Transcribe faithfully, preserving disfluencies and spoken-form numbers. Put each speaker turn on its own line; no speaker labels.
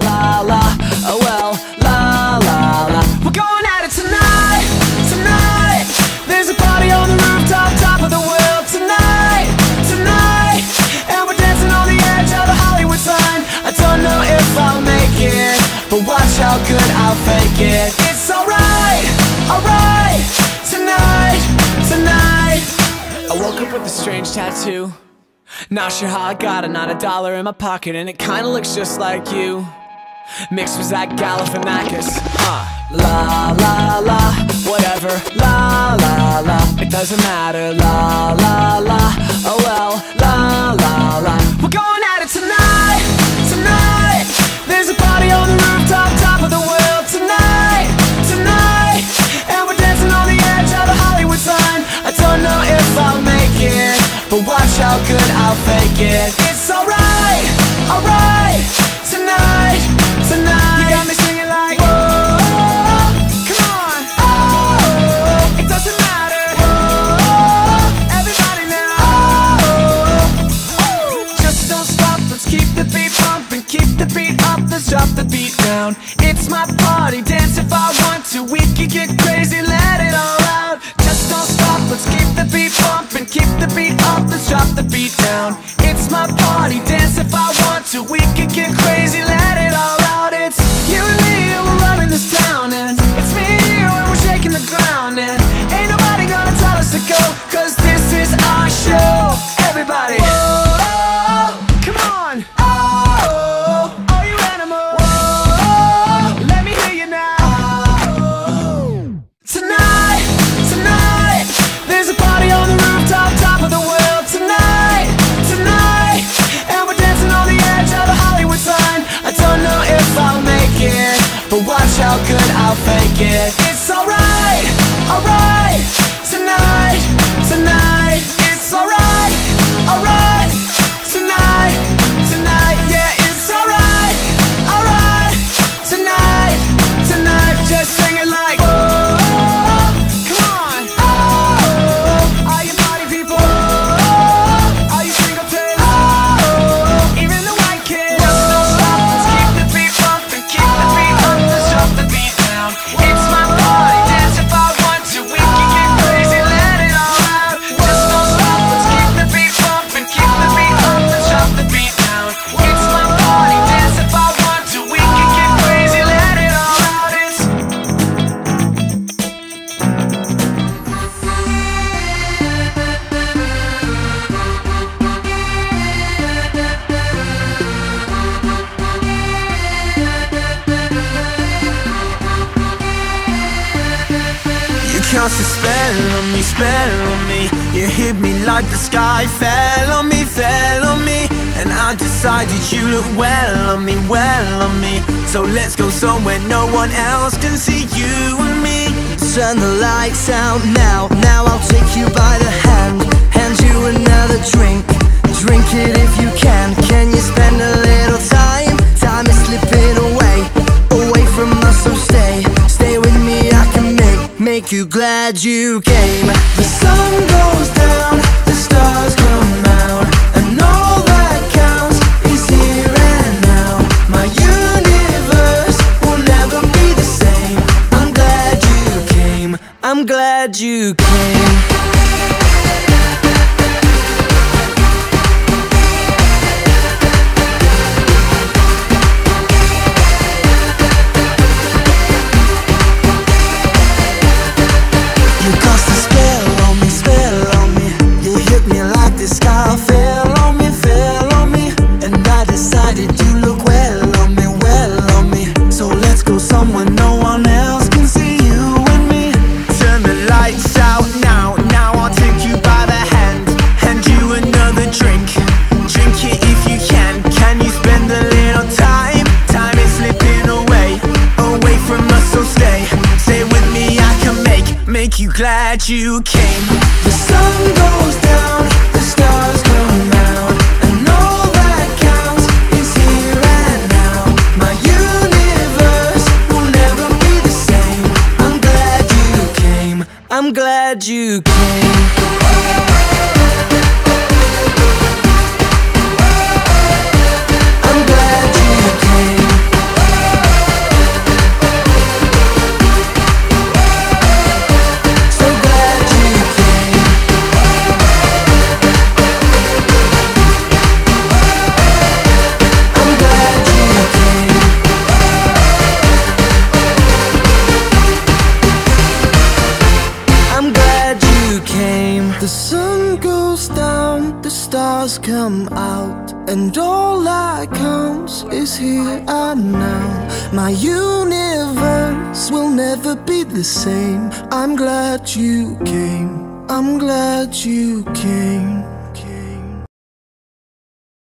la la, oh well, la la la. We're going at it tonight, tonight. There's a party on the rooftop, top of the world tonight, tonight. And we're dancing on the edge of the Hollywood sign. I don't know if I'll make it, but watch how good I'll fake it. It's alright, alright, tonight, tonight. I woke up with a strange tattoo. Not sure how I got it, not a dollar in my pocket, and it kinda looks just like you. Mixed with Zach Galifianakis, huh? La la la, whatever, la la la. It doesn't matter, la la la, oh well, la la la. We're going at it tonight, tonight. There's a party on the rooftop, top of the world tonight, tonight. And we're dancing on the edge of the Hollywood sign. I don't know if I'll make it, but watch how good I'll fake it. It's alright, alright, tonight, tonight. You got me singing like, whoa, come on, oh, it doesn't matter, whoa, everybody now, oh, oh. Just don't stop, let's keep the beat pumping, keep the beat up, let's drop the beat down. It's my party, dance if I want to, we can get crazy, let it all out. Just don't stop, let's keep the beat pumping, keep the beat up, let's drop the beat down. It's my party, dance if I want to, we can get crazy, let it all out. It's you and me, and we're running this town, and it's me and you, and we're shaking the ground, and ain't nobody gonna tell us to go, cause this is our show. Everybody, whoa, come on, oh, all you animals, whoa, let me hear you now. Oh. Tonight, tonight, there's a party on the rooftop, top of the world tonight, tonight. And we're dancing on the edge of the Hollywood sign. I don't know if I'll make it, but watch how good I'll fake it. It's alright, alright, tonight, tonight. It's alright, alright, tonight, tonight. Yeah, it's alright, alright, tonight, tonight. Just sing it like, whoa, come on, oh, all you party people, oh, all you single players, oh, even the white kids. Just don't stop, let's keep the beat pumping, keep the beat up, let's drop the beat down. It's my party, dance if I want to, we can get crazy, let it all out. Just don't stop, let's keep the beat pumping, keep the beat up, let's drop the beat down. It's my party, dance if I want to, we can get crazy, let it all out. It's
You cast a spell on me, spell on me. You hit me like the sky fell on me, fell on me. And I decided you look well on me, well on me. So let's go somewhere no one else can see you and me. Turn the lights out now, now I'll take you by the hand, hand you another drink, drink it if you can. Can you spend a little time? Time is slipping away, away from us, so stay, stay with me. I can make, make you glad you came. The sun goes down, the stars come out, and all that counts is here and now. My universe will never be the same. I'm glad you came, I'm glad you came. You cast a spell on me, spell on me. You hit me like the sky fell on me, fell on me. And I decided you look well on me, well on me. So let's go somewhere no one else can see you and me. Turn the lights out now, now I'll take you by the hand, hand you another drink, drink it if you can. Can you spend a little time? Time is slipping away, away from us, so stay, stay with me. I can make, make you glad you came. The sun goes down, the stars come out, and all that counts is here and now. My universe will never be the same. I'm glad you came, I'm glad you came. I'm glad you came. came. The sun goes down, the stars come out, and all that counts is here and now. My universe will never be the same. I'm glad you came, I'm glad you came.